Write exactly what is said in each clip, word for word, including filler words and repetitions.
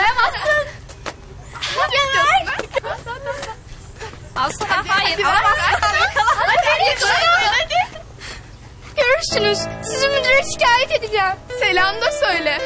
Koyamazsın. Asla hayır. Hadi. Görürsünüz. Sizi müdüre şikayet edeceğim. Selam da söyle.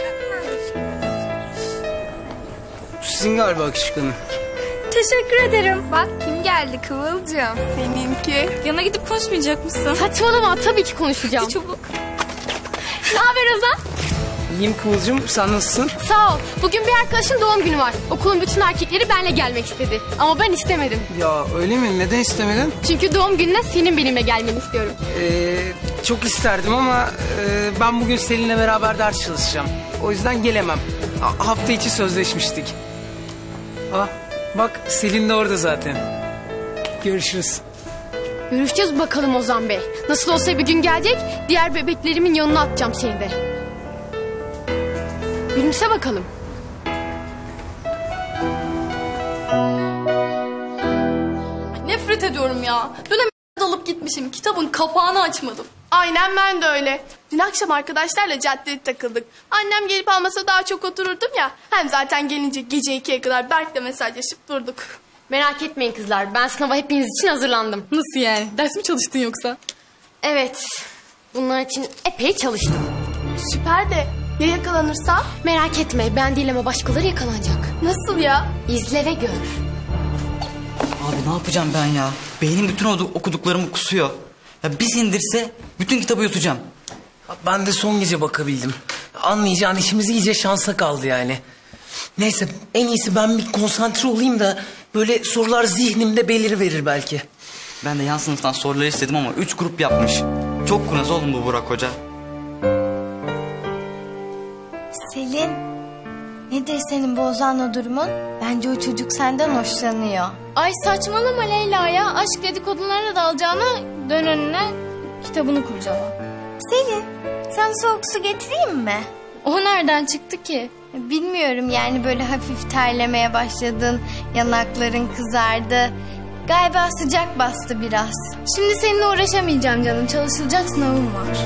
Sizin galiba küçük hanım. Teşekkür ederim. Bak kim geldi Kıvılcım. Seninki. Yanına gidip konuşmayacak mısın? Saçmalama, tabii ki konuşacağım. Hadi çabuk. Ne haber Ozan? İyiyim Kıvılcım, sen nasılsın? Sağ ol. Bugün bir arkadaşın doğum günü var. Okulun bütün erkekleri benimle gelmek istedi. Ama ben istemedim. Ya öyle mi? Neden istemedin? Çünkü doğum gününe senin benimle gelmeni istiyorum. Ee, çok isterdim ama e, ben bugün Selin'le beraber ders çalışacağım. O yüzden gelemem. Ha, hafta içi sözleşmiştik. Ah, bak Selin de orada zaten. Görüşürüz. Görüşeceğiz bakalım Ozan Bey. Nasıl olsa bir gün gelecek, diğer bebeklerimin yanına atacağım seni de. Gülümse bakalım. Nefret ediyorum ya. Böyle dalıp gitmişim. Kitabın kapağını açmadım. Aynen ben de öyle. Dün akşam arkadaşlarla caddede takıldık. Annem gelip almasa daha çok otururdum ya. Hem zaten gelince gece ikiye kadar Berk'le mesajlaşıp durduk. Merak etmeyin kızlar, ben sınava hepiniz için hazırlandım. Nasıl yani? Ders mi çalıştın yoksa? Evet, bunlar için epey çalıştım. Süper de ya yakalanırsa? Merak etme, ben değil ama başkaları yakalanacak. Nasıl ya? İzle ve gör. Abi ne yapacağım ben ya? Beynim bütün okuduklarımı kusuyor. Ya bir sindirse bütün kitabı yutacağım. Ben de son gece bakabildim. Anlayacağın işimiz iyice şansa kaldı yani. Neyse, en iyisi ben bir konsantre olayım da böyle sorular zihnimde beliriverir belki. Ben de yan sınıftan soruları istedim ama üç grup yapmış. Çok kurnaz oğlum bu Burak Hoca. Selin, nedir senin bu Ozan'la durumun? Bence o çocuk senden hoşlanıyor. Ay saçmalama Leyla ya. Aşk dedikodularına dalacağına dön önüne kitabını kurcala. Selin, sana soğuk su getireyim mi? O nereden çıktı ki? Bilmiyorum yani böyle hafif terlemeye başladın, yanakların kızardı. Galiba sıcak bastı biraz. Şimdi seninle uğraşamayacağım canım. Çalışılacak sınavım var.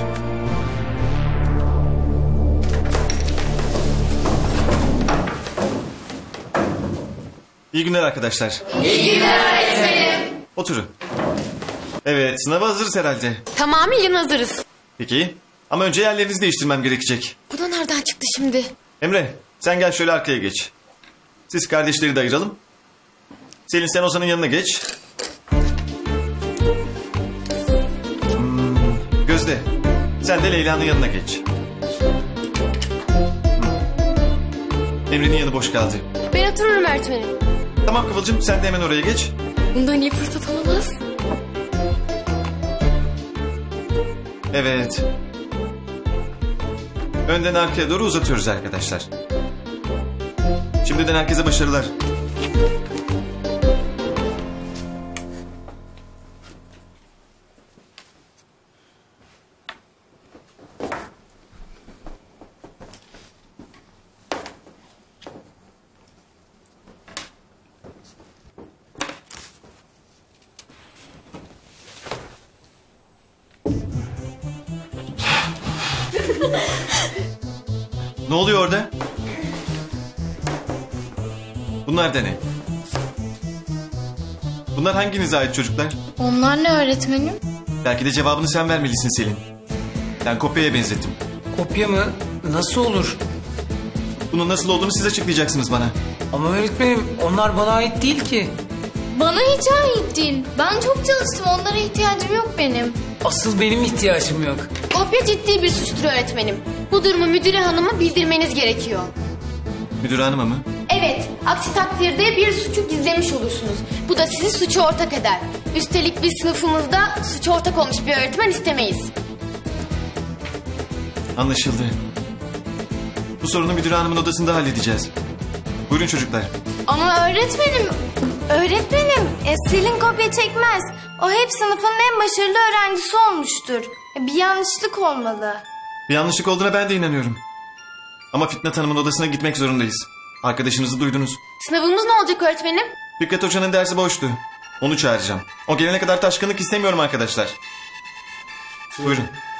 İyi günler arkadaşlar. İyi günler öğretmenim. Oturun. Evet, sınava hazırız herhalde. Tamamıyla hazırız. Peki, ama önce yerlerinizi değiştirmem gerekecek. Bu da nereden çıktı şimdi? Emre, sen gel şöyle arkaya geç. Siz kardeşleri de ayıralım. Selin, sen Ozan'ın yanına geç. Hmm, Gözde, sen de Leyla'nın yanına geç. Hmm. Emre'nin yanı boş kaldı. Ben otururum öğretmenim. Tamam Kıvılcım, sen de hemen oraya geç. Bundan iyi fırsat olamaz. Evet. Önden arkaya doğru uzatıyoruz arkadaşlar. Şimdiden herkese başarılar. Ne oluyor orada? Bunlar da ne? Bunlar hanginize ait çocuklar? Onlar ne öğretmenim? Belki de cevabını sen vermelisin Selin. Ben kopyaya benzettim. Kopya mı? Nasıl olur? Bunun nasıl olduğunu siz açıklayacaksınız bana. Ama öğretmenim, onlar bana ait değil ki. Bana hiç ait değil. Ben çok çalıştım. Onlara ihtiyacım yok benim. Asıl benim ihtiyacım yok. Kopya ciddi bir suçtur öğretmenim. Bu durumu müdüre hanıma bildirmeniz gerekiyor. Müdür hanıma mı? Evet, aksi takdirde bir suçu gizlemiş olursunuz. Bu da sizi suça ortak eder. Üstelik biz sınıfımızda suça ortak olmuş bir öğretmen istemeyiz. Anlaşıldı. Bu sorunu müdür hanımın odasında halledeceğiz. Buyurun çocuklar. Ama öğretmenim, öğretmenim e, Selin kopya çekmez. O hep sınıfın en başarılı öğrencisi olmuştur. E, bir yanlışlık olmalı. Bir yanlışlık olduğuna ben de inanıyorum. Ama Fitnat Hanım'ın odasına gitmek zorundayız. Arkadaşınızı duydunuz. Sınavımız ne olacak öğretmenim? Fikret Hoca'nın dersi boştu. Onu çağıracağım. O gelene kadar taşkınlık istemiyorum arkadaşlar. Buyurun.